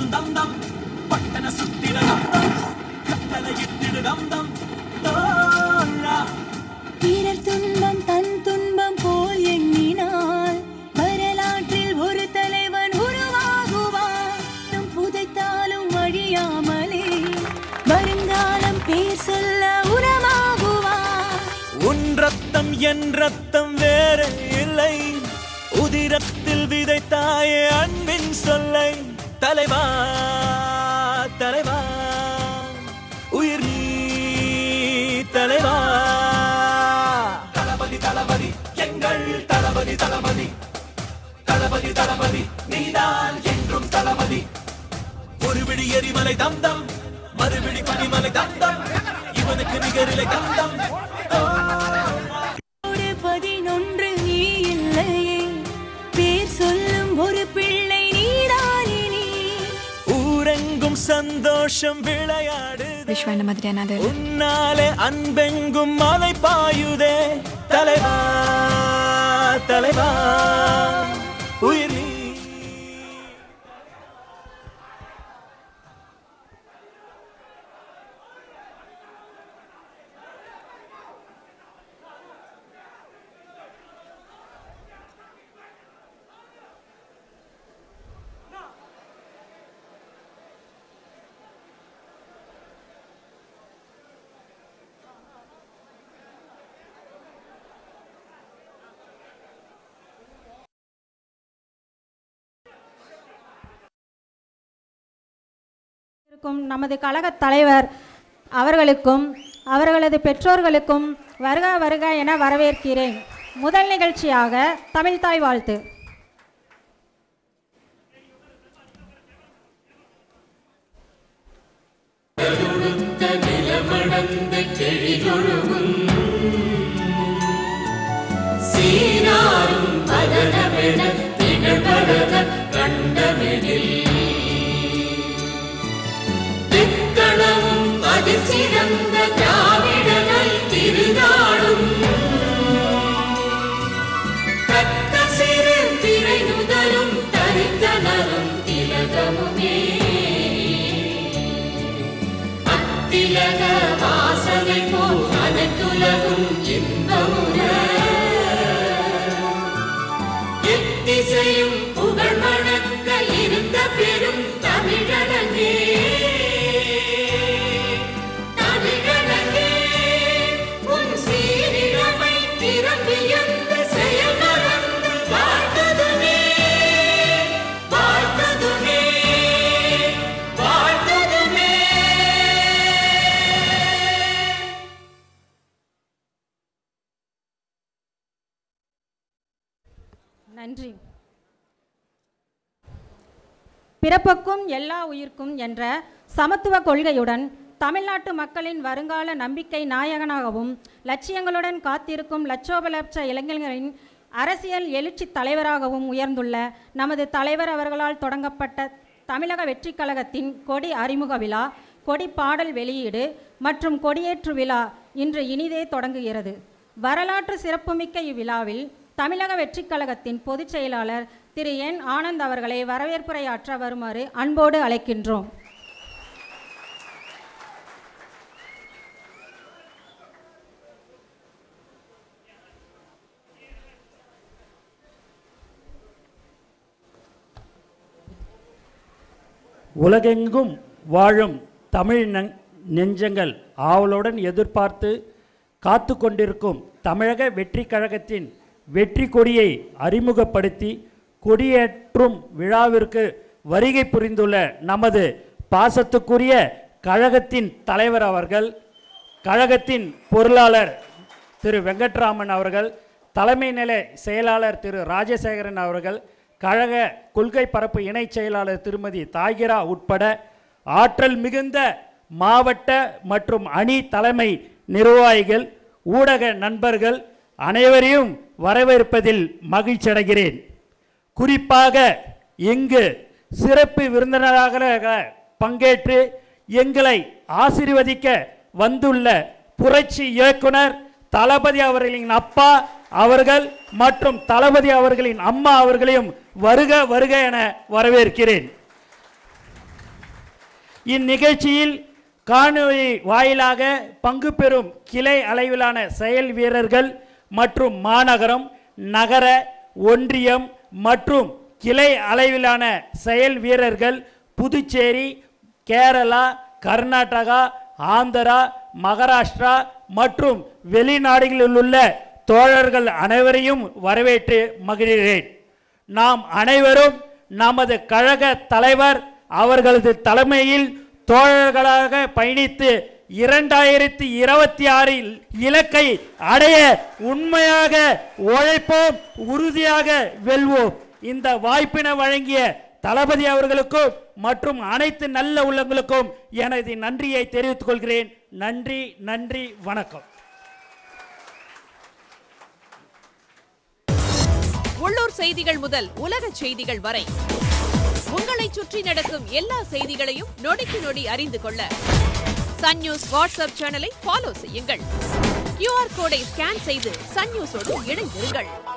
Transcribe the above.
தம் தம் பட்டன சுத்திட தம் தம் கட்டளை இட்டிடு தம் தம் தோழா பிறர் துன்பம் தன் துன்பம் போல் எண்ணினால் வரலாற்றில் ஒரு தலைவன் உருவாகுவான். புதைத்தாலும் அழியாமலே வருங்காலம் பேர் சொல்ல உரமாகுவான். உன் ரத்தம் என் ரத்தம் வேறு இல்லை, உதிரத்தில் விதைத்தாயே அன்பின் சொல்லை. தலைவா தலைவா உயிர் நீ தலைவா. தளபதி தளபதி எங்கள் தளபதி தளபதி தளபதி தளபதி நீதான் என்றும் தளபதி. ஒருவிடி எரிமலை தம் தம் மறுவிடி பனிமலை தம் தம் இவனுக்கு நிகரிலை தம் தம். 11 நீ இல்லையே பேர் சொல்லும் ஒரு பிள்ளை நீதானே நீ. ஊரெங்கும் சந்தோஷம் விளையாடு விஸ்வ இந்த மாதிரி என்னது உன்னாலே அன்பெங்கும் மலை பாயுதே. தலைவா தலைவா உயிர் நீ. நமது கழக தலைவர் அவர்களுக்கும் அவர்களது பெற்றோர்களுக்கும் வருக வருக என வரவேற்கிறேன். முதல் நிகழ்ச்சியாக தமிழ்தாய் வாழ்த்து. சிறந்த திராவிடனை திருநாடும் தக்க சிறு திரை முதலும் தரித்தனரும் திலகமுமே. அத்திலக வாசனை போல் அனைத்துலகும் இன்பமுற எத்திசையும் புகழ் மணக்க இருந்த பெரும் தமிழனே. நன்றி. பிறப்புக்கும் எல்லா உயிர்க்கும் என்ற சமத்துவ கொள்கையுடன் தமிழ்நாட்டு மக்களின் வருங்கால நம்பிக்கை நாயகனாகவும் லட்சியங்களுடன் காத்திருக்கும் லட்சோப லட்ச இளைஞர்களின் அரசியல் எழுச்சி தலைவராகவும் உயர்ந்துள்ள நமது தலைவர் அவர்களால் தொடங்கப்பட்ட தமிழக வெற்றி கழகத்தின் கொடி அறிமுக விழா, கொடி பாடல் வெளியீடு மற்றும் கொடியேற்று விழா இன்று இனிதே தொடங்குகிறது. வரலாற்று சிறப்புமிக்க இவ்விழாவில் தமிழக வெற்றி கழகத்தின் பொதுச் செயலாளர் திரு என் ஆனந்த் அவர்களை வரவேற்புரையாற்ற வருமாறு அன்போடு அழைக்கின்றோம். உலகெங்கும் வாழும் தமிழ் நெஞ்சங்கள் ஆவலுடன் எதிர்பார்த்து காத்து கொண்டிருக்கும் தமிழக வெற்றி கழகத்தின் வெற்றி கொடியை அறிமுகப்படுத்தி கொடியேற்றும் விழாவிற்கு வருகை புரிந்துள்ள நமது பாசத்துக்குரிய கழகத்தின் தலைவர் அவர்கள், கழகத்தின் பொருளாளர் திரு வெங்கட்ராமன் அவர்கள், தலைமை நில செயலாளர் திரு ராஜசேகரன் அவர்கள், கழக கொள்கை பரப்பு இணை செயலாளர் திருமதி தாகிரா உட்பட ஆற்றல் மிகுந்த மாவட்ட மற்றும் அணி தலைமை நிர்வாகிகள், ஊடக நண்பர்கள் அனைவரையும் வரவேற்பதில் மகிழ்ச்சி அடைகிறேன். குறிப்பாக இங்கு சிறப்பு விருந்தினராக பங்கேற்று எங்களை ஆசீர்வதிக்க வந்துள்ள புரட்சி இயக்குனர் தளபதி அவர்களின் அப்பா அவர்கள் மற்றும் தளபதி அவர்களின் அம்மா அவர்களையும் வருக வருக என வரவேற்கிறேன். இந்நிகழ்ச்சியில் காணொளி வாயிலாக பங்கு பெறும் கிளை அளவிலான செயல் வீரர்கள் மற்றும் மாநகரம், நகர, ஒன்றியம் மற்றும் கிளை அளவிலான செயல் வீரர்கள் புதுச்சேரி, கேரளா, கர்நாடகா, ஆந்திரா, மகாராஷ்டிரா மற்றும் வெளிநாடுகளில் உள்ள தோழர்கள் அனைவரையும் வரவேற்று மகிழ்கிறேன். நாம் அனைவரும் நமது கழக தலைவர் அவர்களது தலைமையில் தோழர்களாக பயணித்து 2026 இலக்கை அடைய உண்மையாக உழைப்போம், உறுதியாக வெல்வோம். இந்த வாய்ப்பினை வழங்கிய தளபதி அவர்களுக்கும் மற்றும் அனைத்து நல்ல உள்ளங்களுக்கும் எனது நன்றியை தெரிவித்துக் கொள்கிறேன். நன்றி, நன்றி, வணக்கம். உள்ளூர் செய்திகள் முதல் உலக செய்திகள் வரை உங்களை சுற்றி நடக்கும் எல்லா செய்திகளையும் நொடிக்கு நொடி அறிந்து கொள்ள சன் நியூஸ் வாட்ஸ்அப் சேனலை ஃபாலோ செய்யுங்கள். QR கோடை ஸ்கேன் செய்து சன் நியூஸோடு இணைந்திருங்கள்.